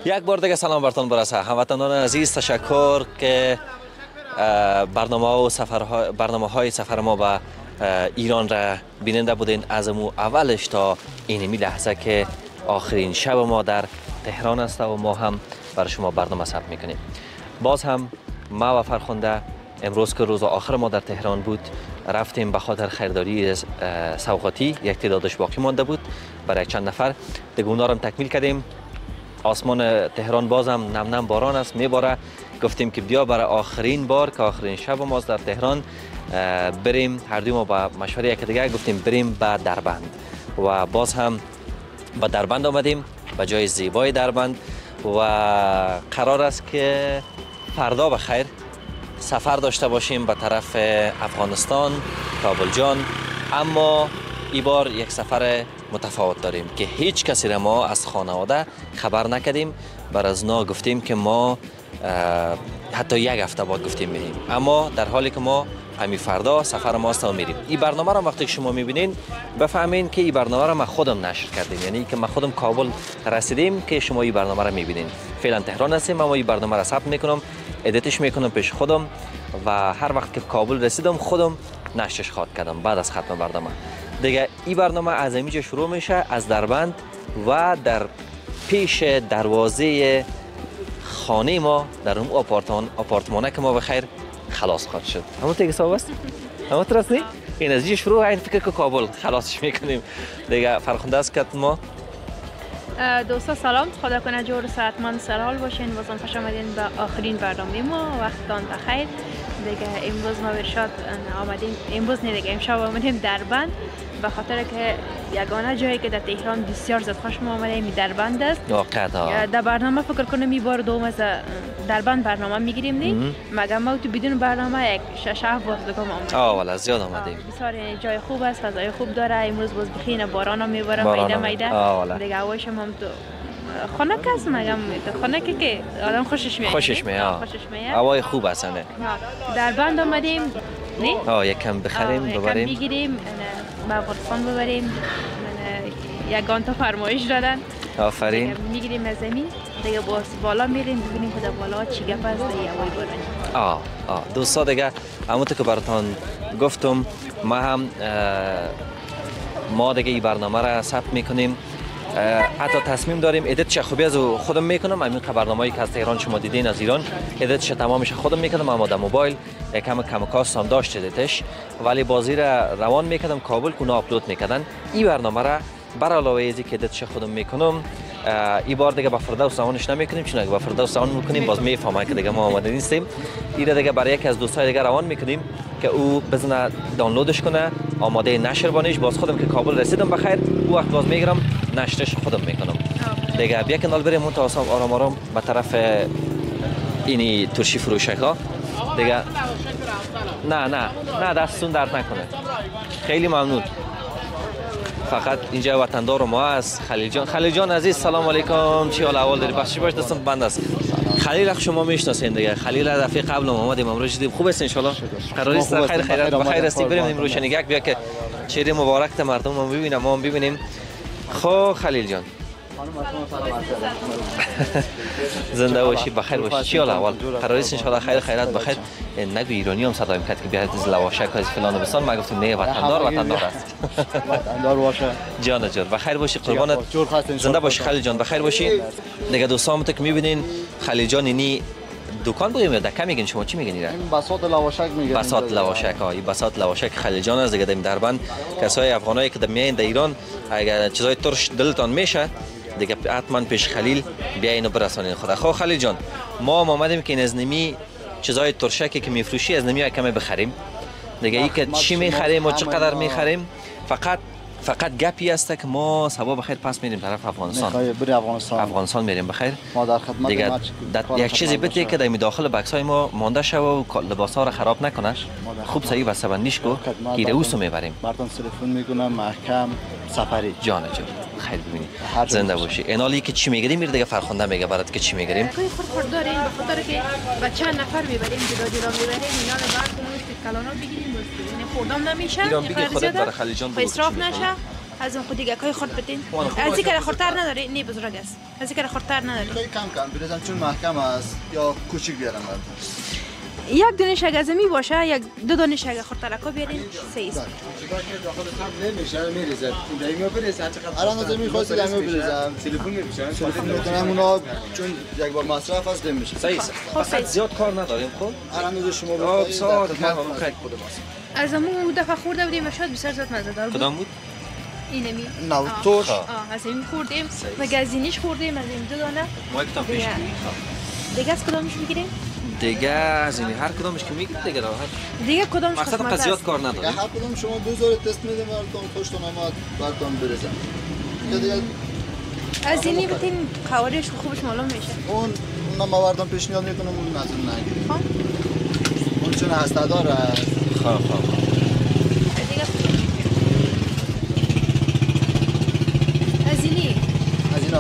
یک بار دیگه سلام برتون برسه هموطنان عزیز. تشکر که برنامه های سفر ما به ایران را بیننده بودین از اولش تا اینمی لحظه که آخرین شب ما در تهران است و ما هم برای شما برنامه ثبت میکنیم. باز هم ما و فرخنده امروز که روز آخر ما در تهران بود رفتیم به خاطر خریداری سوغاتی. یک تعدادش باقی مانده بود برای چند نفر دیگه، اونا رو تکمیل کردیم. آسمان تهران بازم نم نم باران است میباره. گفتیم که بیا برای آخرین بار که آخرین شب ماست در تهران بریم. هر دوی ما با مشوره یک دیگه گفتیم بریم به دربند و باز هم به دربند آمدیم، به جای زیبای دربند، و قرار است که فردا بخیر سفر داشته باشیم به طرف افغانستان، کابل جان. اما این بار یک سفر متفاوت داریم که هیچ کسی را ما از خانواده خبر نکردیم. بر از نا گفتیم که ما حتی یک هفته بعد گفتیم میریم، اما در حالی که ما همین فردا سفر ماست و میریم. این برنامه را وقتی شما میبینین بفهمین که این برنامه را ما خودم نشر کردیم، یعنی که ما خودم کابل رسیدیم که شما این برنامه را میبینین. فعلا تهران هستیم، اما این برنامه را ثبت میکنم، ادیتش میکنم پیش خودم و هر وقت که کابل رسیدم خودم نشرش خواهد کردم بعد از ختم برنامه. دیگه این برنامه از اینجا شروع میشه، از دربند و در پیش دروازه خانه ما در اون آپارتمانه که ما بخیر خلاص خواهد شد. همون تیگه صاحب است؟ همون ترست نی؟ این از اینجا شروع این فکر که کابل خلاصش میکنیم. دیگه فرخنده است که ما دوستا سلام، خدا کنه جور و صحتمند سرحال باشین. بازم خوش آمدین به آخرین برنامه ما. وقتتان بخیر. دیگه امروز ما برشاد آمدیم، امروز نه دیگه امشب آمدیم دربند به خاطر که یگانه جایی که در تهران بسیار زیاد خوش ما آمدیم دربند است. در برنامه فکر کنم این بار دوم از دربند برنامه میگیریم نی؟ مگه ما تو بدون برنامه یک 6-7 بار دیگه آمدیم. والا زیاد آمدیم. بسیار جای خوب است، فضای خوب داره. امروز باز بخینه باران هم میباره میده دیگه. هوایش هم تو خنک است، مگم خنکی که آدم خوشش میاد. خوشش میاد. هوای خوب است نه. دربند آمدیم نی؟ یکم بخریم ببریم. یکم بگیریم به افغانستان ببریم. یگان تا فرمایش دادن. آفرین. میگیریم از زمین دیگه باز بالا میریم ببینیم که در بالا چی گپ است دیگه هوای باران. دوستا دیگه همونطور که براتون گفتم ما دیگه این برنامه را ثبت میکنیم. حتی تصمیم داریم ادیتش خوبی از خودم میکنم. همین برنامه‌ای که از تهران شما دیدین از ایران ادیتش تمامش خودم میکنم، اما در موبایل کم کاست هم داشت ادیتش، ولی بازی را روان میکردم کابل که آپلود میکردن. این برنامه را بر علاوه از اینکه ادیتش خودم میکنم این بار دیگه با فردوس روانش نمیکنیم، چون اگه با فردوس روان میکنیم باز میفهمه که دیگه ما آماده نیستیم. این دیگه برای یکی از دوستای دیگه روان میکنیم که او بزنه دانلودش کنه، آماده نشر بانیش. باز خودم که کابل رسیدم بخیر او وقت باز میگیرم نشرش خودم میکنم دیگه. بیا کنال بریم اون تا آرام آرام به طرف اینی ترشی فروشک ها دیگه. نه دستتون درد نکنه، خیلی ممنون. فقط اینجا وطندار ما است. خلیل جان عزیز سلام علیکم، چی حال احوال داری؟ بخشی باش دستم بند است. خلیل اخ شما میشناسین دیگه. خلیل دفعه قبل اومدیم امروز دیدیم. خوب است ان شاء الله؟ قرار است خیر هستی؟ بریم امروز شنیگک بیا که چهره مبارک ته مردم ما ببینم ما هم ببینیم. خب خلیل جان زنده باشی، بخیر باشی. چی حال احوال؟ قرار است ان شاء الله خیر خیرات بخیر. نگو ایرانی هم صدا میکرد که بیاد از لواشک از فلان و بسان. ما گفتیم نه وطندار است. وطندار باشه جان بخیر باشی قربانت. زنده باشی خلیل جان، بخیر باشی. دیگه دوستام که میبینین خلیل جان اینی دکان بگیم یا دکه میگین شما چی میگین؟ این بساط لواشک میگن. بساط لواشک این بساط لواشک خلیل جان از دیگه دربند. کسای افغانایی که میایین در ایران اگر چیزای ترش دلتان میشه دیگه حتما پیش خلیل بیاین و برسانین خدا. خب خلیل جان ما اومدیم که این از نمی چیزای ترشکی که میفروشی از نمی کمی بخریم دیگه. این که چی میخریم و چقدر میخریم فقط گپی است که ما صبح بخیر پس میریم طرف افغانستان. افغانستان میریم بخیر. ما در خدمت دیگه یک چیزی بده که در داخل بکس های ما مانده شوه و لباس ها رو خراب نکنه. خوب صحیح بسته بندیش کو که روسو میبریم. براتون تلفن میکنم محکم سفری. جان خیر ببینی زنده باشی. اینالی که چی میگیریم میره دیگه فرخنده میگه برات که چی میگیریم. کوی خورد داریم به خاطر که با چند نفر میبریم جدا میبریم اینا رو بعد کنیم کلانا بگیریم. یعنی خوردم نمیشه. ایران بگی خودت برای خلیل جان اسراف نشه. از اون خود دیگه کای خورد بدین خوب از باشه. اینکه خورتر نداره نه بزرگ است از اینکه خورتر نداره خیلی کم کم بریزم چون محکم است یا کوچیک بیارم براتون. یک دونه شگزمی باشه یک دو دونه شگ خورتر کا بیارین سه است الان از می‌خواستید همه بریزم تلفن می‌کنم اونا چون یک بار مصرف است نمیشه. صحیح است. خب، فقط صحیح. زیاد کار نداریم خب. الان از شما آب بخواید ساعت در خدمت خیلی خود ماست. از اون دفعه خورده بودیم شاید بسیار زیاد مزه‌دار بود کدام بود؟ اینمی نه ترش از این خوردیم و گزینیش خوردیم از این دو دانه ما یک تا پیش دیگه. دیگه از کدامش میگیریم دیگه از این هر کدامش که میگید دیگه راحت. دیگه کدامش مقصد خوشمزه زیاد است کار یا نداریم. هر کدوم شما 2000 تست میدیم براتون خوشتون اومد براتون بریزم. دیگه از اینی بتین قوارش خوبش معلوم میشه اون ما بردم پیشنهاد میکنم اون از اون نگیرید. خب اون چون هسته داره خب دیگه از اینی از اینا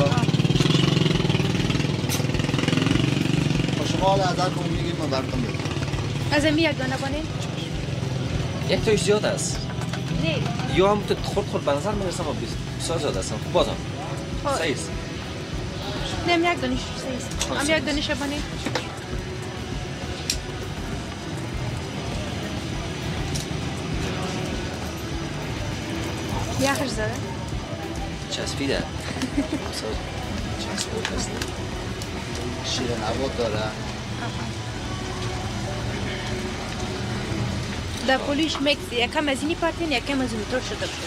شما حالا از هر کدوم میگید من براتون بدم. از این یک دانه بانین یک تایش زیاد است. نه یا هم تو خورد به نظر میرسم بسیار زیاد هستم. خب بازم خب. صحیح است. نم یک دانش سه است هم یک دانش بانین یخش زده چسبیده. شیر نبات داره. در پولیش مکس یکم از اینی پارتین یکم از اون تو شده باشه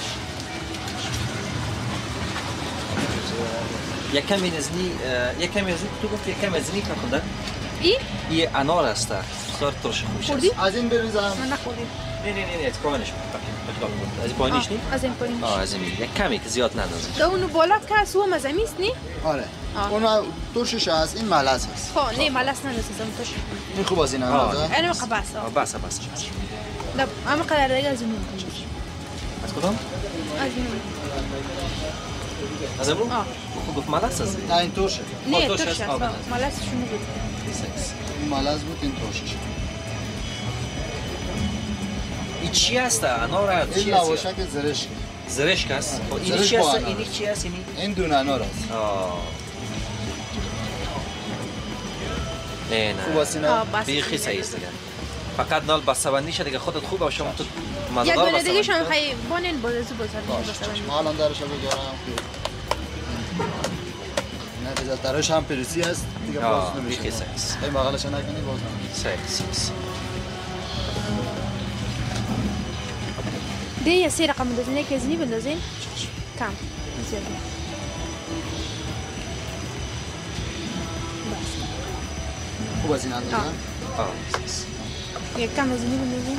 یکم اینزنی یکم از تو گفت یکم از اینی کردن. این این انار است. بسیار ترش خوش است. خوردی؟ از این بریزم. من نخوردیم نه از پایینش از پایینش نی؟ از این پایینش از این یک کمی که زیاد نداره. دا اونو بالا که از او مزمی است نی؟ آره. اون ترشش هست این ملس هست. خب نه ملس ندست از اون توش این خوب از این اندازه. اینو قباس بس دا اما قدر دیگه از اونو از کدام؟ از اونو از امرو؟ خوب گفت ملس است. نه این ترشه. نه توش توش هست، است آب هست. ملس شونو بود این ملس بود این ترشش. این چی است؟ انار است. این لواشک زرشک. زرشک است. این زرشک چی است؟ با انار. این چی است؟ این دونه انار است. نه خوب است اینا. بیخی صحیح است دیگه. فقط نال بسته‌بندی شده که خودت خوب باشه تو یک مزه‌دار دونه دیگه شما بسته‌بندی خیلی بانین بازو بزرگ ما الان درش بگیرم که نه درش هم پرسی است دیگه باز نمیشه. بیخی صحیح است. این بغلش نکنی باز نمیشه. صحیح. ده یه سه رقم بندازین یک ازنی بندازین کم زیاد خوب از این اندازه. یک کم ازنی بندازین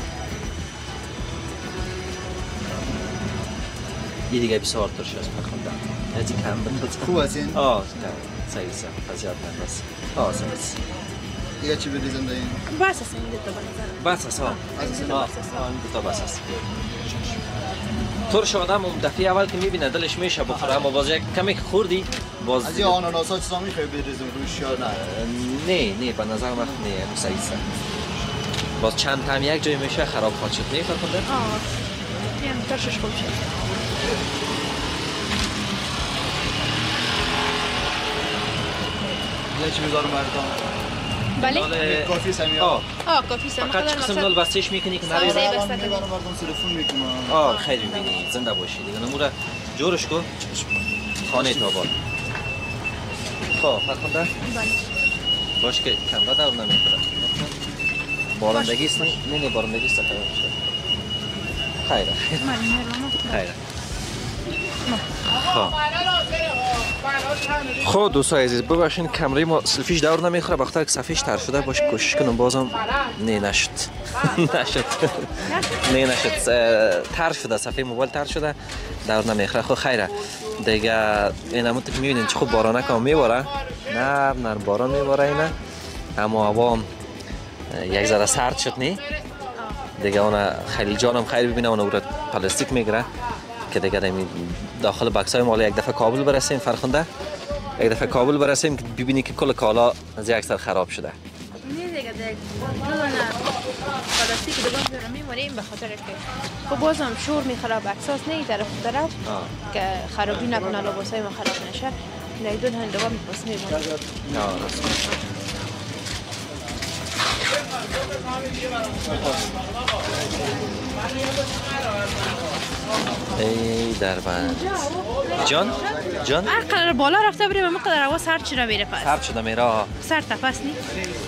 یه دیگه بسیار ترش است بخوندم. از این کم بنداز. خوب از این. صحیح است. زیاد ننداز. صحیح. دیگه چی بریزم در این؟ بس است این دو تا بس است. این دو تا بس است. ترش آدم اون دفعه اول که میبینه دلش میشه بخوره اما باز یک کمی که خوردی باز از این آناناس‌ها چیزا میخوای بریزم روش یا نه؟ نه به نظر من نه صحیح است. باز چند تام یک جای میشه خراب خواهد شد. نه فرخنده؟ یعنی ترشش خوب شد. یه چی بذارم براتون؟ بله؟ کافی سمیا. کافی سمیا. فقط قسم نال بستش میکنی که نریزه. الان میبرم براتون تلفن میکنم. خیلی میبینی زنده باشی دیگه نموره جورش کن خانه تا بار. خب فرخنده؟ بله. باش که کمره دار نمیکنه. بارندگی است نه بارندگی است خیره. خیره. خب دوستای عزیز ببخشید کمره ما سلفیش دور نمیخوره بخاطر که صفحه‌اش تر شده باشه کوشش کنم بازم نشد تر شده صفحه موبایل تر شده دور نمیخوره. خب خیره دیگه اینم تو میبینین چه خوب بارانه کام میباره نرم باران میباره اینا اما هوا یک ذره سرد شد نه دیگه اون خیلی جانم خیلی ببینه اون رو پلاستیک میگیره که دیگه داخل بکس‌های مال یک دفعه کابل برسیم فرخنده یک دفعه کابل برسیم که ببینی که کل کالا از یک سر خراب شده. نه دیگه دو دانه پلاستیک دیگه میمونیم به خاطر که خب بازم شور میخراب احساس نه طرف که خرابی نکنه لباسای ما خراب نشه نه دو دانه دیگه میپاس میمونیم. ای دربند جان قرار بالا رفته بریم اما قدر هوا سرد شده میره پس سرد شده میره سرد تپس نی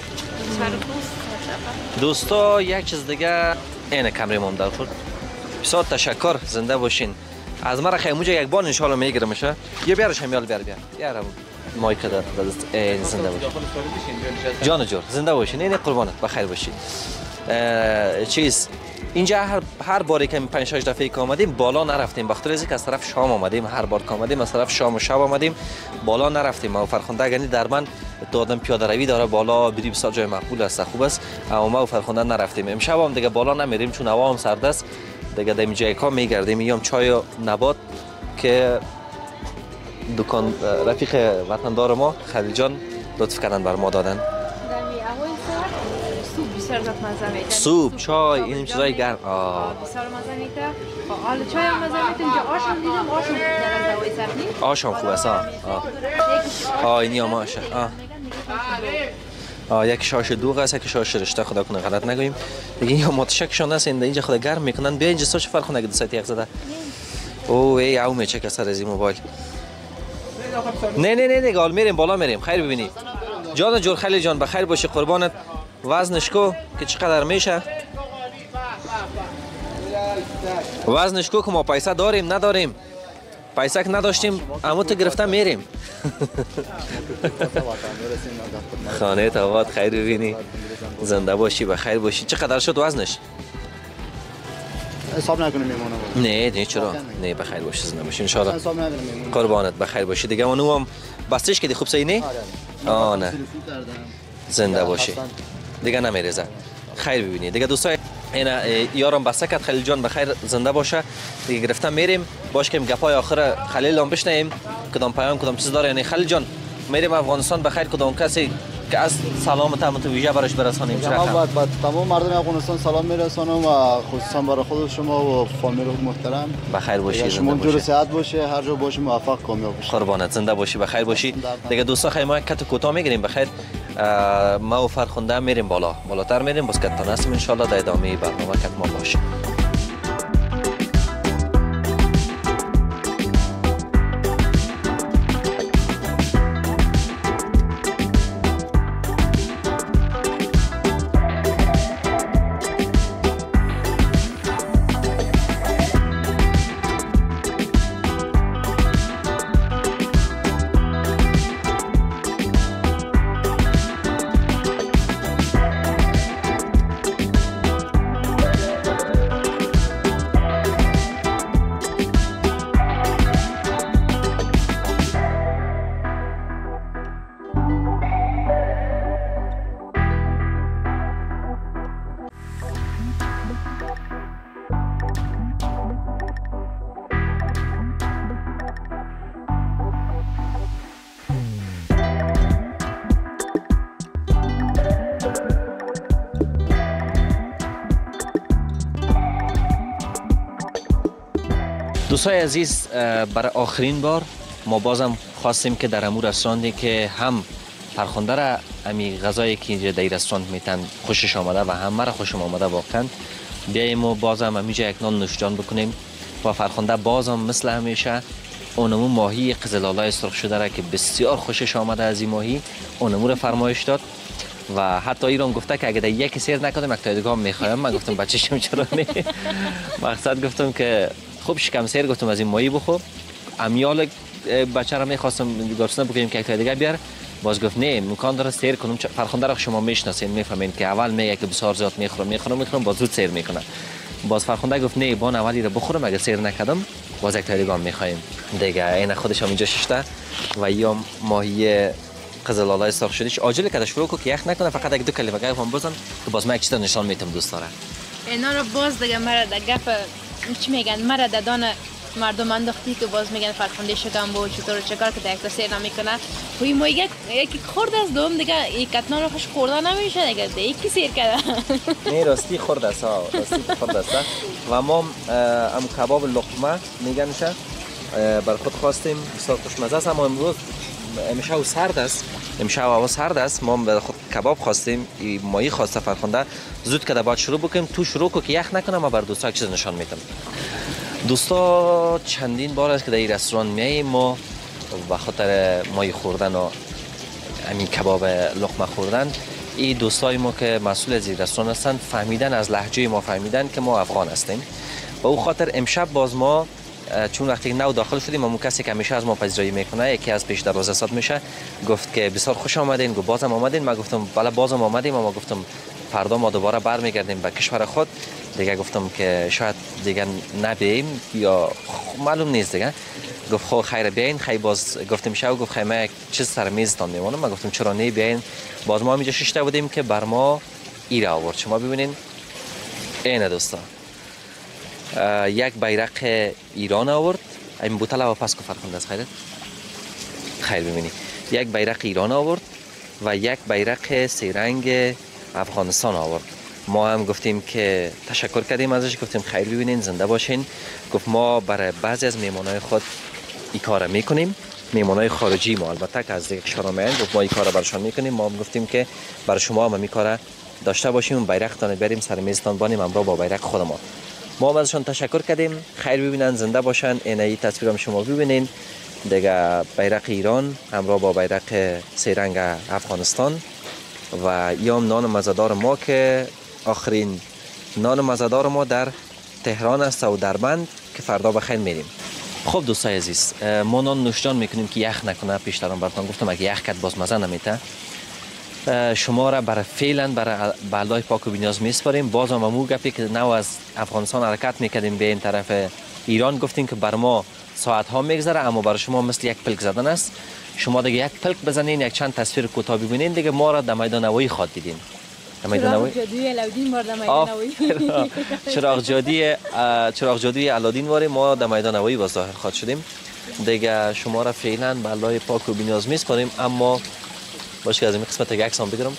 دوستا یک چیز دیگه اینه کمریم در خود بسیار تشکر زنده باشین از مرا خیلی موجه یک بار انشالله میگیره میشه یه بیارش همیال بیار مایک در زنده باشین جان جور زنده باشین این قربانت بخیر باشین چیز اینجا هر باری که 5-6 دفعه که آمدیم بالا نرفتیم بخاطر اینکه از طرف شام آمدیم هر بار که آمدیم از طرف شام و شب آمدیم بالا نرفتیم و فرخنده یعنی در من تو آدم پیاده روی داره بالا بری بسیار جای مقبول است خوب است اما ما فرخنده نرفتیم امشب هم دیگه بالا نمیریم چون هوا هم سرد است دیگه در جای کار میگردیم میام چای و نبات که دکان رفیق وطندار ما خلیل جان لطف کردن بر ما دادن سوپ چای این چیزای گرم بسیار مزه میده حالا چای هم مزه میده اینجا آش هم دیدم آش هم در دوای سرنی آش هم خوب است اینی هم آشه یک شاش دوغ است یک شاش رشته خدا کنه غلط نگوییم دیگه یا متشکشان است اینجا خدا گرم میکنن بیا اینجا سوچ فرق نگه سایت یک زده او ای او میچه که سر از این موبایل نه گال میریم بالا میریم خیر ببینی جان جور خیلی جان بخیر باشی قربانت وزنش کو که چقدر میشه وزنش کو که ما پیسه داریم نداریم پیسه که نداشتیم اما تو گرفتم میریم خانه تاوات خیر ببینی زنده باشی بخیر باشی چقدر شد وزنش حساب نکنیم میمونه نه چرا نه بخیر باشی زنده باشی ان شاء الله قربانت بخیر باشی دیگه اونو هم بستش که دی خوب سایی نه نه زنده باشی دیگه نمیریزه خیر ببینی دیگه دوستای اینا یارم بسته کرد خلیل جان بخیر زنده باشه دیگه گرفتم میریم باش که گپای آخر خلیل هم بشنیم کدام پیام کدام چیز داره یعنی خلیل جان میریم افغانستان بخیر کدام کسی که از سلامت هم تو ویژه براش برسانیم با تمام مردم افغانستان سلام میرسانم و خصوصا برای خود شما و فامیل محترم بخیر باشی شما جور صحت باشه هر جا باشی موفق کامیاب باشی قربانت زنده باشی بخیر باشی دیگه دوستا خیلی ما کت کوتاه میگیریم بخیر ما و فرخنده میریم بالاتر میریم بس کتان هستیم ان شاء الله در ادامه برنامه کت ما باشیم دوستای عزیز برای آخرین بار ما بازم خواستیم که در امور رستورانی که هم فرخنده را امی غذایی که اینجا در رستوران میتن خوشش آمده و هم مرا خوشم آمده واقعا بیاییم و بازم همینجا یک نان نوشجان بکنیم و فرخنده بازم مثل همیشه اونمو ماهی قزل‌آلا سرخ شده را که بسیار خوشش آمده از این ماهی اونمو را فرمایش داد و حتی ایران گفته که اگه در یک سیر نکردم یک تا دیگه هم میخوایم من گفتم بچه‌شم چرا نه مقصد گفتم که خوب شکم سیر گفتم از این ماهی بخور امیال بچه را میخواستم گرسنه بکنیم که یک تا دیگه بیار باز گفت نه امکان داره سیر کنم فرخنده را شما میشناسین میفهمین که اول میگه که بسیار زیاد میخورم باز زود سیر میکنه باز فرخنده گفت نه بان اولی را بخورم اگه سیر نکردم باز یک تا دیگه هم میخوایم دیگه این خودش هم اینجا ششته و یا ماهی قزل‌آلا سرخ شدهش عاجل کدش شروع که یخ نکنه فقط یک دو کلمه گپ هم بزن که باز من یک چیز نشان میتم دوست داره اینا رو باز دیگه مرا در گپ چی میگن مرا در دان مردم انداختی که باز میگن فرخنده شکم با چطور چکار که یک تا سیر نمیکنه خوی ما یکی خورد است دوم دیگه یک کتنا رو خوش خورده نمیشه دیگه یکی سیر کرده نه راستی خورد است راستی خورد است و ما هم کباب لقمه میگنشه بر خود خواستیم بسیار خوشمزه است اما امروز امشب سرد است امشب هوا سرد است ما به خود کباب خواستیم مایی خواسته فرخنده زود که باید شروع بکنیم تو شروع کو که یخ نکنه ما بر دوستا چیز نشان میدم دوستا چندین بار است که در این رستوران میاییم ما به خاطر مایی خوردن و همین کباب لقمه خوردن این دوستای ما که مسئول از این رستوران هستند فهمیدن از لهجه ما فهمیدن که ما افغان هستیم و او خاطر امشب باز ما چون وقتی نو داخل شدیم اون کسی که همیشه از ما پذیرایی میکنه یکی از پیش دروازه میشه گفت که بسیار خوش آمدین گفت بازم آمدین ما گفتم بله بازم آمدیم اما گفتم فردا ما دوباره برمیگردیم به کشور خود دیگه گفتم که شاید دیگه نبیم یا معلوم نیست دیگه گفت خب خیر بیاین خیر باز گفتم شو گفت خیر ما یک چیز سر میزتان میمونم ما گفتم چرا نه بیاین باز ما همینجا شش بودیم که بر ما ایره آورد شما ببینین اینه دوستا یک بیرق ایران آورد این بوتل و پس که فرخنده است خیر ببینی یک بیرق ایران آورد و یک بیرق سیرنگ افغانستان آورد ما هم گفتیم که تشکر کردیم ازش گفتیم خیر ببینین زنده باشین گفت ما برای بعضی از میمانای خود این کار میکنیم میمانای خارجی ما البته که از دیگه کشورها میان گفت ما این کار برشان میکنیم ما هم گفتیم که برای شما هم این کار داشته باشیم اون بیرقتان بریم سر میزتان بانیم همراه با بیرق خود ما هم ازشان تشکر کردیم خیر ببینن زنده باشن این تصویرم شما ببینین دیگه بیرق ایران همراه با بیرق سیرنگ افغانستان و یام نان مزه‌دار ما که آخرین نان مزه‌دار ما در تهران است و دربند که فردا بخیر میریم خب دوستای عزیز ما نان نوشجان میکنیم که یخ نکنه پیشترم براتون گفتم اگه یخ کرد باز مزه نمیته شما را برای فعلا برای بالای پاک و بینیاز میسپاریم باز هم امو گپی که نو از افغانستان حرکت میکردیم به این طرف ایران گفتیم که بر ما ساعت ها میگذره اما برای شما مثل یک پلک زدن است شما دیگه یک پلک بزنین یک چند تصویر کوتاه ببینین دیگه ما را در میدان نوایی خواد دیدین چراغ جادوی علادین ما در میدان نوایی چراغ جادوی علادین واره ما در میدان نوایی باز ظاهر خواد شدیم دیگه شما را فعلا بالای پاک و بینیاز میسپاریم اما باشه که از این قسمت یک عکسام بگیرم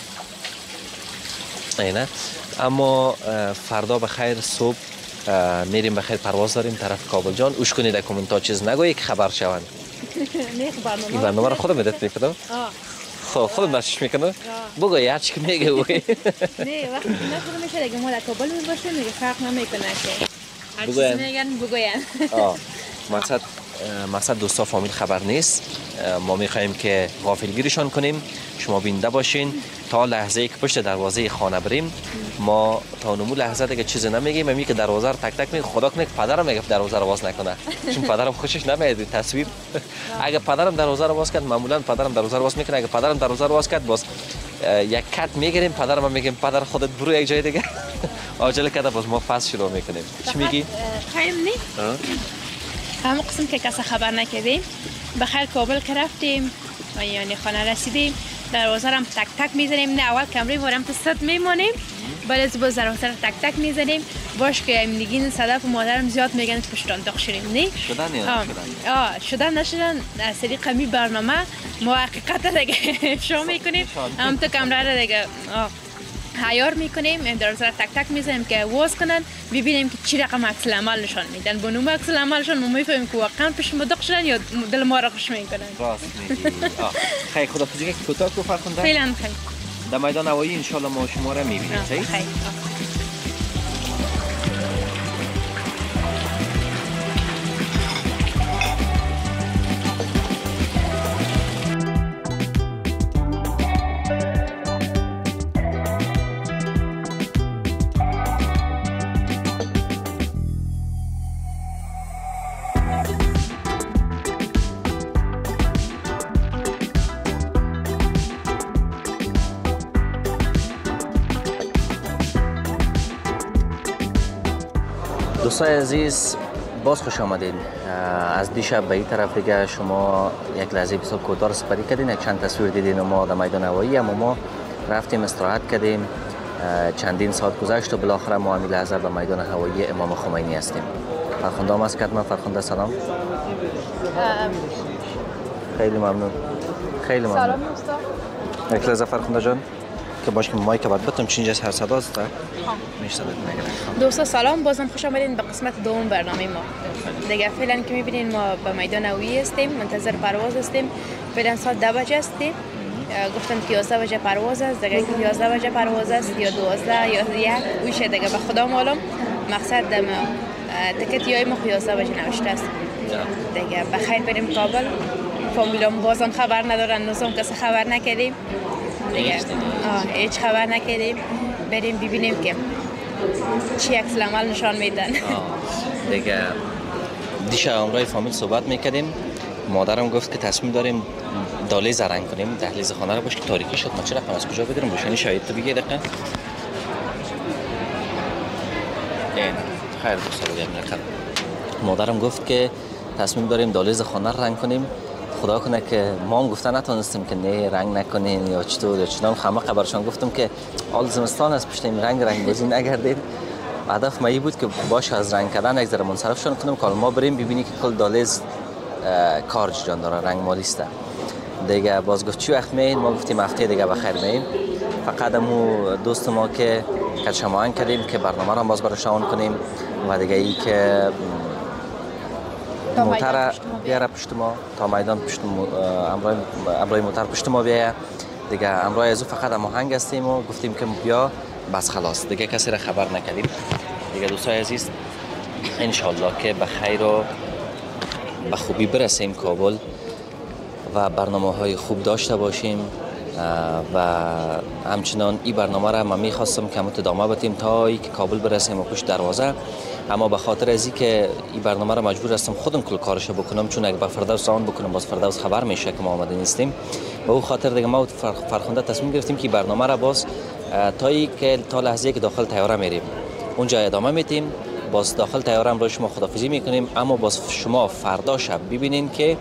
اینه اما فردا بخیر صبح میریم بخیر پرواز داریم طرف کابل جان اوش کنید در کامنت چیز نگویی که خبر شوند این برنامه رو خودم ادیت میکنم خب خودم نشش میکنم بگوی هر چی که میگه نه وقتی نخورم میشه دیگه ما در کابل میباشیم دیگه فرق نمیکنه که هر چیزی میگن بگوین مقصد دوستا فامیل خبر نیست ما میخواییم که غافلگیرشان کنیم شما بینده باشین تا لحظه ای که پشت دروازه خانه بریم ما تا نمو لحظه دیگه چیزی نمیگیم میگه که دروازه رو تک تک میگه خدا کنه که پدرم میگه دروازه رو باز نکنه چون پدرم خوشش نمیاد تصویر اگه پدرم دروازه رو باز کرد معمولا پدرم دروازه رو باز میکنه اگه پدرم دروازه رو باز کرد باز یک کت میگیریم پدرم میگیم پدر خودت برو یک جای دیگه عجله کرده باز ما فاس شروع میکنیم چی میگی خیم نی همون قسم که کسی خبر نکردیم بخیر کابل که رفتیم یعنی خانه رسیدیم دروازه رو تک تک میزنیم نه اول کمره وارم تو صد میمانیم بعد از باز دروازه رو تک تک میزنیم باش که امنیگین صدف و مادرم زیاد میگن پشتان داغ شدیم نه شدن یا شدن نشدن از طریق می برنامه ما حقیقت دیگه افشا میکنیم هم تو کمره رو دیگه عیار میکنیم دروازه رو تک تک میزنیم که واز کنن ببینیم که چی رقم عکس العمل نشان میدن با نوم عکس العملشون ما میفهمیم که واقعا پیش ما داغ شدن یا دل ما را خوش میکنن راست میگی خیلی خدافظی که کوتاه کو فرخنده فعلا خیلی در میدان نوایی ان شاء الله ما شما را میبینیم صحیح دوستای عزیز باز خوش آمدین از دیشب به این طرف دیگه شما یک لحظه بسیار کوتاه سپری کردین یک چند تصویر دیدین ما در میدان هوایی اما ما رفتیم استراحت کردیم چندین ساعت گذشت و بالاخره ما همین لحظه به میدان هوایی امام خمینی هستیم فرخنده هم از کدمه. فرخنده سلام. خیلی ممنون. خیلی ممنون. سلام دوستا. یک لحظه فرخنده جان که باش که مایک بعد بتم چینج هر صدا است. میشنوید نگران. دوستا سلام، بازم خوش آمدین به قسمت دوم برنامه ما. دیگه فعلا که میبینین ما به میدان هوایی هستیم، منتظر پرواز هستیم. فعلا ساعت 10 بجه است. گفتن که 11 بجه پرواز است. دیگه که 11 بجه پرواز است یا 12 یا 1 ویشه دیگه به خدا معلوم. مقصد دم تکت یای ما 11 بجه نوشته است. دیگه بخیر بریم کابل. فامیلام بازم خبر ندارن، نوزم کسی خبر نکردیم دیگه. هیچ خبر نکردیم. بریم ببینیم که چی عکس العمل نشان میدن. دیگه دیشب امروز فامیل صحبت میکردیم. مادرم گفت که تصمیم داریم دهلیز رنگ کنیم. دهلیز خانه رو باش که تاریکی شد. ما چرا از کجا بگیریم؟ روشنی شاید تو بگی دقیقاً. خیر دوستا بگم نکرد. مادرم گفت که تصمیم داریم دهلیز خانه رو رنگ کنیم. خدا کنه که ما هم گفتن نتونستیم که نه رنگ نکنین یا چطور یا چنان. همه خبرشان گفتم که حال زمستان است، پشت این رنگ بازی نگردید. هدف ما بود که باش از رنگ کردن یک ذره منصرفشون کنیم که ما بریم ببینی که کل دهلیز کارج جان داره، رنگ مالی است. دیگه باز گفت چی وقت میین؟ ما گفتیم هفته دیگه بخیر میین. فقط مو دوست ما که کچماهنگ کردیم که برنامه رو باز براشون کنیم و دیگه ای که موتر بیاره پشت ما تا میدان پشت امروی موتر پشت ما بیایه دیگه. امروی از فقط هماهنگ هستیم و گفتیم که بیا بس خلاص دیگه کسی را خبر نکردیم دیگه. دوستای عزیز انشالله که به خیر و به خوبی برسیم کابل و برنامه های خوب داشته باشیم و همچنان این برنامه را من میخواستم که ادامه بدیم تا ای که کابل برسیم و پشت دروازه. اما به خاطر از که این برنامه را مجبور هستم خودم کل کارش بکنم، چون اگه با فردوس آن بکنم باز فردوس خبر میشه که ما آمده نیستیم. به او خاطر دیگه ما فرخنده تصمیم گرفتیم که برنامه را باز تا لحظه که داخل طیاره میریم اونجا ادامه میدیم. باز داخل طیاره هم شما خدافظی میکنیم، اما باز شما فردا شب ببینین که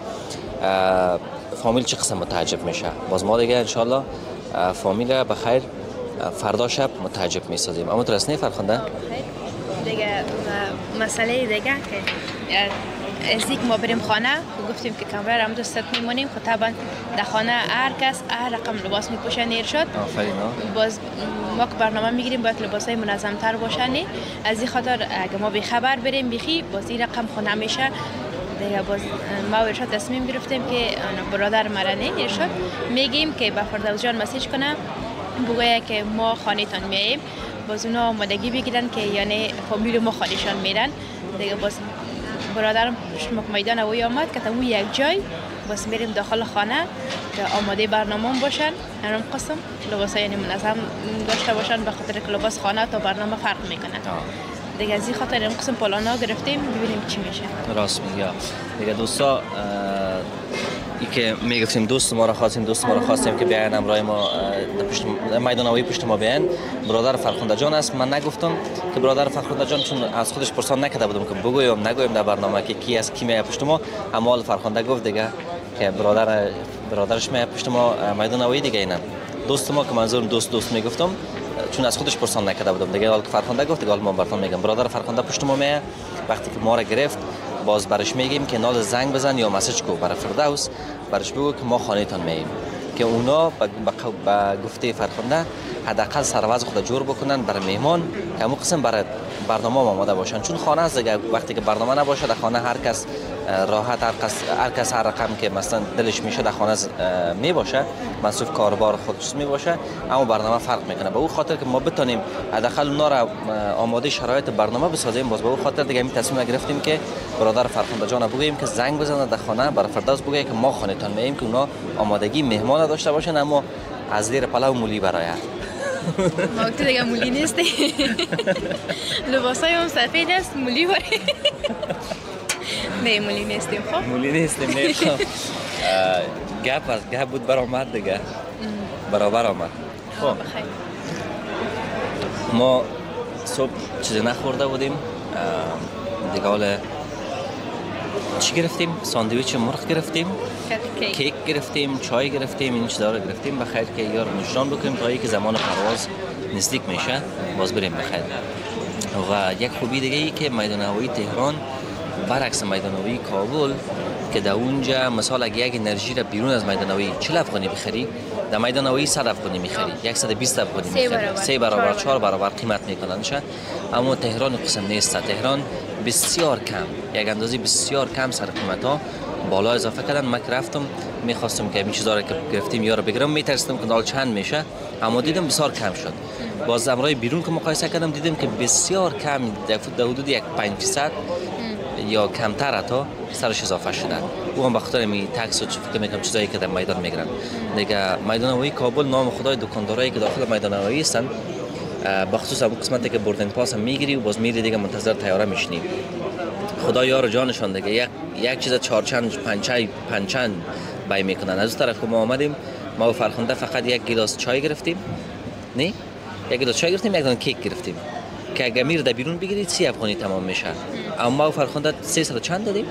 فامیل چه قسم متعجب میشه. باز ما دیگه انشالله فامیل را بخیر فردا شب متعجب میسازیم. اما تو رسنه فرخنده دیگه مسئله دیگه که از اینکه ما بریم خانه و گفتیم که کمره را هم دوست میمونیم. خب طبعا در خانه هر کس هر رقم لباس میپوشن ارشاد. باز ما که برنامه میگیریم باید لباس های منظم تر باشن. از این خاطر اگه ما بیخبر بریم بخی باز این رقم خونه میشه دیگه. باز ما ارشاد تصمیم گرفتیم که برادر مرنه ارشاد میگیم که به فردوس جان مسیج کنم بگویه که ما خانه تان میاییم. باز اونا آمادگی بگیرن که یعنی فامیل ما خانهشان میرن دیگه. باز برادرم شما میدان هوایی آمد که تا یک جای باز میریم داخل خانه که آماده برنامه باشن. هرم قسم لباس یعنی منظم داشته باشن به خاطر که لباس خانه تا برنامه فرق میکنه دیگه. از این خاطر این قسم پلانا گرفتیم ببینیم چی میشه. راست میگه دیگه. دوستا ای که میگفتیم دوست ما را خواستیم که بیاین امرای ما پشت میدان هوایی پشت ما بیاین. برادر فرخنده جان است. من نگفتم که برادر فرخنده جان، چون از خودش پرسان نکرده بودم که بگویم نگویم در برنامه که کی است کی میاد پشت ما. اما فرخنده گفت دیگه که برادرش میاد پشت ما میدان هوایی دیگه. اینا دوست ما که منظورم دوست میگفتم چون از خودش پرسان نکرده بودم دیگه. حالا که فرخنده گفت دیگه ما براتون میگم. برادر فرخنده پشت ما میاد. وقتی که ما را گرفت باز برش میگیم که نال زنگ بزن یا مسیج کو برای فردوس، برش بگو که ما خانه تان میاییم که اونا با گفته فرخنده حداقل سرواز خود جور بکنن برای مهمان که همون قسم برای برنامه آماده باشن. چون خانه است دیگه. وقتی که برنامه نباشه در خانه هر کس راحت هر کس هر رقم که مثلا دلش میشه در خانه می باشه، مصروف کاربار خودش می باشه، اما برنامه فرق میکنه. به اون خاطر که ما بتونیم حداقل اونا را آماده شرایط برنامه بسازیم. باز به اون خاطر دیگه می تصمیم گرفتیم که برادر فرخنده جان بگوییم که زنگ بزنه در خانه برای فردوس بگه که ما خانه تان میاییم که اونا آمادگی مهمان داشته باشن، اما از زیر پلو مولی برای ما تو دیگه مولی نیستی. لباسای هم سفید است مولی باره. نه مولی نیستیم. خب مولی نیستیم. نه گپ بود برآمد دیگه. برابر آمد. خب ما صبح چیزی نخورده بودیم دیگه. حالا چی گرفتیم؟ ساندویچ مرغ گرفتیم، کیک گرفتیم، چای گرفتیم، این چیزا رو گرفتیم بخیر که یار نشان بکنیم تا اینکه زمان پرواز نزدیک میشه باز بریم بخیر. و یک خوبی دیگه ای که میدان هوایی تهران برعکس میدانوی کابل که در اونجا مثلا اگه یک انرژی را بیرون از میدانوی 40 افغانی بخری، در میدانوی 100 افغانی میخری، 120 افغانی میخری، 3 برابر 4 برابر قیمت میکننش. اما تهران قسم نیست. تهران بسیار کم، یک اندازه بسیار کم سر قیمت ها بالا اضافه کردن. من رفتم میخواستم که این چیزا رو که گرفتیم یا رو بگیرم، میترسیدم که دال چند میشه، اما دیدم بسیار کم شد. باز امرای بیرون که مقایسه کردم دیدم که بسیار کم، در حدود 1.5% یا کمتر تا سرش اضافه شده. او هم بخاطر می تکس و فکر میکنم چیزایی که در میدان میگیرن دیگه. میدان هوایی کابل نام خدای دکاندارایی که داخل میدان هوایی هستن، بخصوص اون قسمتی که بردن پاس هم میگیری و باز میری دیگه منتظر طیاره میشینی. خدا یار جانشان دیگه. یک چیز 4 چند 5 چند بای میکنن. از اون طرف که ما آمدیم، ما و فرخنده فقط یک گلاس چای گرفتیم، نه یک گلاس چای گرفتیم، یک دانه کیک گرفتیم که اگه میر در بیرون بگیرید 30 افغانی تمام میشه. اما ما و فرخنده 300 چند دادیم؟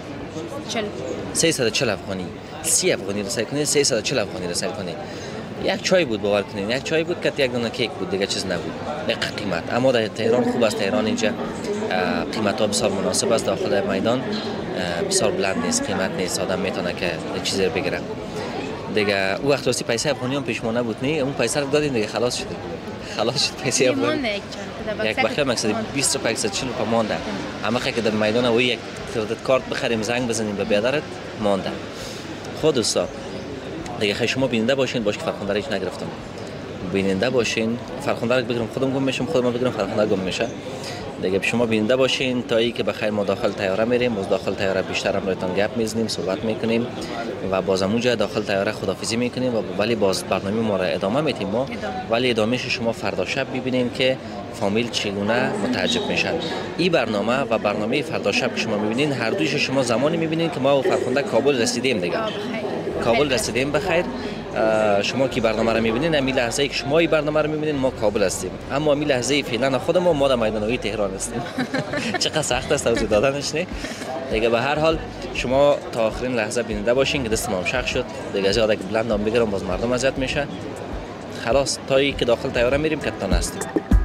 340 افغانی. 30 افغانی رسید کنید، 340 افغانی رسید کنید. یک چای بود، باور کنید یک چای بود که یک دانه کیک بود، دیگه چیز نبود به قیمت. اما در تهران خوب است. تهران اینجا قیمت ها بسیار مناسب است. داخل میدان بسیار بلند نیست، قیمت نیست، آدم میتونه که چیزی رو بگیره دیگه. او وقت راستی پیسه افغانی هم پیش ما نبود، نه اون پیسه رو دادیم دیگه، خلاص شد پیسه افغانی. یک بخیر مقصد 20 روپیه 140 روپیه مانده. اما که در میدان او یک کردیت کارت بخریم زنگ بزنیم به بیادرت مانده. خود دوستا دیگه خیلی شما بیننده باشین. باش که فرخنده هیچ نگرفتم، بیننده باشین. فرخنده رو بگیرم خودم گم میشم، خودم بگیرم فرخنده گم میشه دیگه. شما بیننده باشین تا ای که بخیر ما داخل طیاره میریم. باز داخل طیاره بیشتر هم رایتون گپ میزنیم، صحبت میکنیم و باز اونجا داخل طیاره خدافظی میکنیم و ولی باز برنامه ما را ادامه میدیم ما. ولی ادامهش شما فردا شب ببینیم که فامیل چگونه متعجب میشن. این برنامه و برنامه فردا شب که شما میبینین، هر دویش شما زمانی میبینین که ما و فرخنده کابل رسیدیم دیگه. کابل رسیدیم بخیر. شما که برنامه رو میبینین، امی لحظه ای که شما این برنامه رو میبینین ما کابل هستیم. اما امی لحظه فعلا خودمون ما در میدان هوایی تهران هستیم. چقدر سخت است توضیح دادنش، نه دیگه. به هر حال شما تا آخرین لحظه بیننده باشین که دستم هم شخ شد دیگه. از یاد که بلندم بگیرم باز مردم اذیت میشه. خلاص تا ای که داخل طیاره میریم کتان هستیم.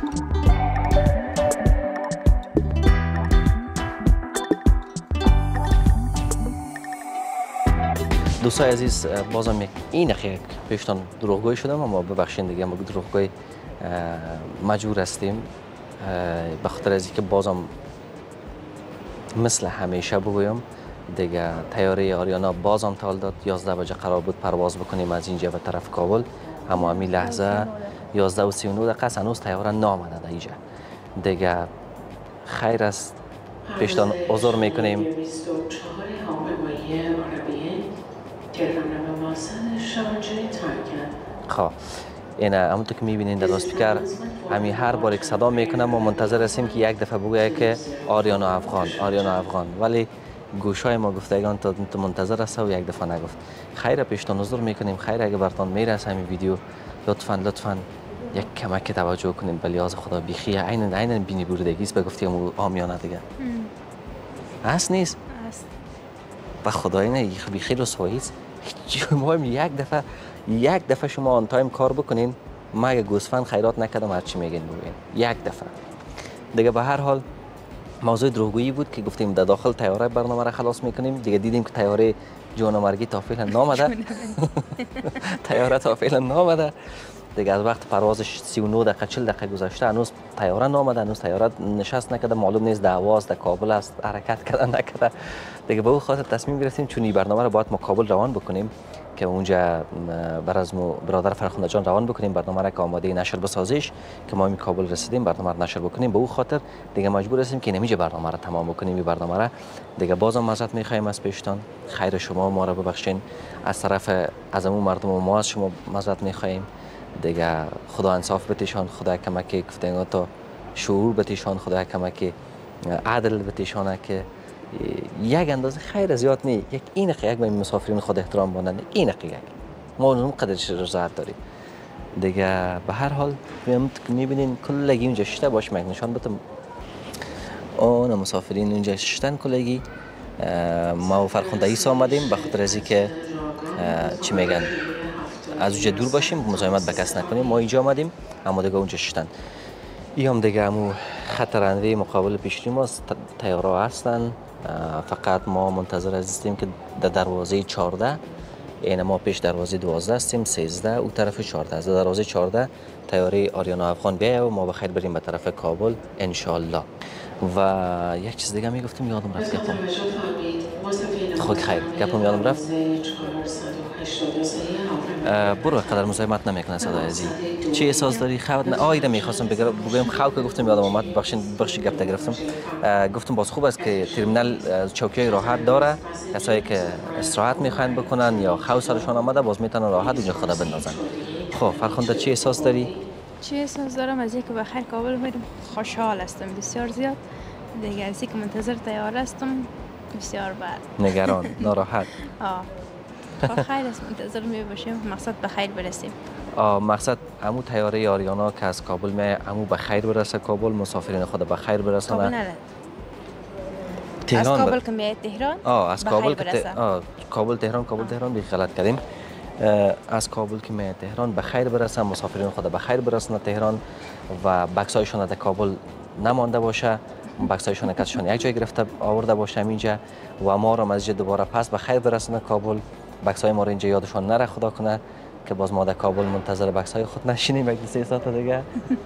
دوستای عزیز، بازم یک پیشتان دروغگوی شدم، اما ببخشید دیگه. ما دروغگوی مجبور هستیم به خاطر از اینکه بازم مثل همیشه بگویم دیگه. طیاره آریانا بازم تال داد. 11 بجه قرار بود پرواز بکنیم از اینجا به طرف کابل، اما همین لحظه 11:39 هنوز طیاره نامده در اینجا دیگه. خیر است، پیشتان عذر میکنیم. خب این همونطور که میبینین در اسپیکر همین هر بار یک صدا میکنه. ما منتظر هستیم که یک دفعه بگویه که آریانا افغان، آریانا افغان، ولی گوشای ما گفتگان تا منتظر است و یک دفعه نگفت. خیر، پیشتان عذر میکنیم. خیر، اگه براتون میرسه همین ویدیو لطفاً یک کمک توجه کنین به لحاظ خدا. بیخی عین بینی بردگی است، به گفتیم آمیانه دیگه. هست نیست؟ هست. به خدا اینه بیخی رسوایی است. ما یک دفعه شما آن تایم کار بکنین. ما اگه گوسفند خیرات نکردم هر چی میگین بگین یک دفعه دیگه. به هر حال موضوع دروغگویی بود که گفتیم در داخل طیاره برنامه را خلاص میکنیم دیگه. دیدیم که طیاره جان و مرگی تا فعلا نامده. طیاره تا فعلا نامده دیگه. از وقت پروازش 39 دقیقه 40 دقیقه گذشته، هنوز طیاره نامده، هنوز طیاره نشست نکرده. معلوم نیست دعواست در کابل است، حرکت کرده نکرده دیگه. به اون خاطر تصمیم گرفتیم چون این برنامه رو باید ما کابل روان بکنیم که اونجا بر از برادر فرخنده جان روان بکنیم. برنامه را که آماده نشر بسازیش که ما این کابل رسیدیم برنامه رو نشر بکنیم. به اون خاطر دیگه مجبور هستیم که نمیشه برنامه را تمام بکنیم. این برنامه را دیگه بازم معذرت میخوایم از پیشتان. خیر شما ما را ببخشین. از طرف از همون مردم و ما از شما معذرت میخوایم دیگه. خدا انصاف بتیشان، خدا کمک گفتنگا تا شعور بتیشان، خدا کمک عدل بتیشانه که یک اندازه خیر زیاد نی. یک این یک به مسافرین خود احترام بانند. این یک ما اون قدرش رضایت داریم دیگه. به هر حال میبینین کلگی اونجا شته باش مگ نشان بدم. اون مسافرین اونجا شتن کلگی. ما و فرخنده ایسا آمدیم به خاطر از اینکه چی میگن از اونجا دور باشیم، مزاحمت به کس نکنیم. ما اینجا آمدیم اما دیگه اونجا شتن. این هم دیگه همون خط رانندگی مقابل پیش روی ماست. طیاره هستن فقط ما منتظر هستیم که در دروازه 14 این ما پیش دروازه 12 هستیم 13 او طرف 14 از دروازه 14 طیاره آریانا افغان بیاید و ما بخیر بریم به طرف کابل ان شاء الله. و یک چیز دیگه میگفتم یادم رفت گفتم خود خیر گپم یادم رفت. برو قدر مزاحمت نمیکنه صدای عزیز. چه احساس داری خود؟ آیده میخواستم بگم خو که گفتم یادم اومد بخش گپ گرفتم. گفتم باز خوب است که ترمینال چوکی راحت داره، کسایی که استراحت میخواین بکنن یا خو سرشون آمده باز میتونن راحت اونجا خدا بندازن. خب فرخنده چه احساس داری؟ چه احساس دارم از اینکه بخیر کابل میرم خوشحال هستم بسیار زیاد. دیگه از اینکه منتظر طیاره هستم بسیار بد. نگران ناراحت. خیر است منتظر می باشیم مقصد به خیر برسیم. مقصد عمو طیاره آریانا که از کابل می عمو به خیر برسه کابل مسافرین خود به خیر برسونه. کابل نه تهران از کابل که میاد تهران از کابل کابل تهران بی غلط کردیم. از کابل که میاد تهران به خیر برسه مسافرین خود به خیر برسونه تهران و بکسایشون در کابل نمانده باشه. بکسایشون کسشون یک جای گرفته آورده باشه اینجا و ما را از دوباره پس به خیر برسونه کابل. بکسای ما رو اینجا یادشون نره خدا کنه که باز ما در کابل منتظر بکسای خود نشینیم یک 3 ساعت دیگه.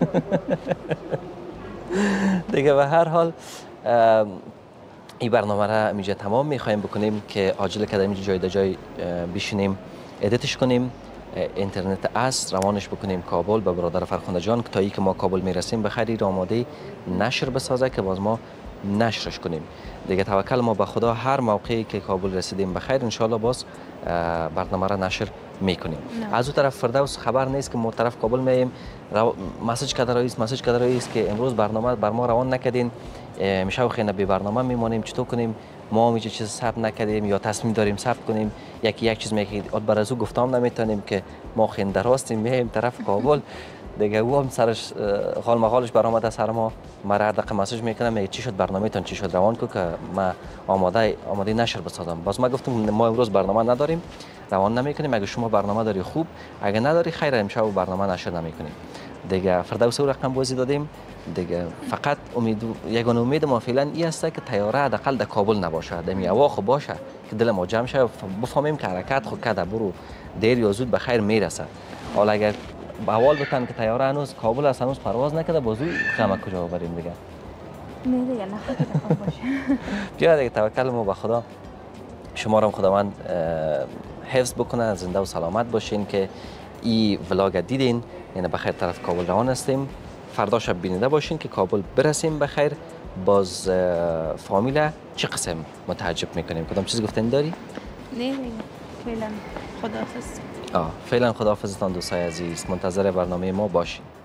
دیگه به هر حال این برنامه را اینجا تمام میخوایم بکنیم که عاجل که در اینجا جای در جای بشینیم ادیتش کنیم اینترنت است روانش بکنیم کابل به برادر فرخنده جان تا که ما کابل میرسیم بخیر آماده نشر بسازه که باز ما نشرش کنیم. دیگه توکل ما به خدا هر موقعی که کابل رسیدیم بخیر ان شاء الله باز برنامه را نشر میکنیم. از اون طرف فردوس خبر نیست که ما طرف کابل میایم مسیج کده رئیس که امروز برنامه بر ما روان نکردین میشه خیلی بی برنامه میمونیم چطور کنیم ما میشه چیز ثبت نکردیم یا تصمیم داریم ثبت کنیم یک چیز میگه بر از او گفتم نمیتونیم که ما خیلی دراستیم میایم طرف کابل دیگه او هم سرش غال مغالش برآمده سر ما مرا دقیقه مسیج میکنه میگه چی شد برنامه‌تون چی شد روان کو که ما آماده نشر بسازم. باز ما گفتم ما امروز برنامه نداریم روان نمیکنیم اگه شما برنامه داری خوب اگه نداری خیر امشب برنامه نشر نمیکنیم. دیگه فردوس او رقم بازی دادیم دیگه فقط امید ما فعلا این است که طیاره حداقل در کابل نباشه در هوا خو باشه که دل ما جمع شه بفهمیم که حرکت خود کرده برو دیر یا زود به خیر میرسه. حالا اگر اول بتن که طیاره هنوز کابل است هنوز پرواز نکرده بازو غم کجا بریم دیگه نه دیگه نه باشه. بیا دیگه توکل ما به خدا شما را خداوند حفظ بکنه زنده و سلامت باشین که این ولاگ دیدین یعنی بخیر طرف کابل روان هستیم فردا شب بینیده باشین که کابل برسیم بخیر. باز فامیل چه قسم متعجب میکنیم کدام چیز گفتن داری؟ نه دیگه فعلا خداحافظ. فعلا خداحافظتان دوستای عزیز منتظر برنامه ما باشین.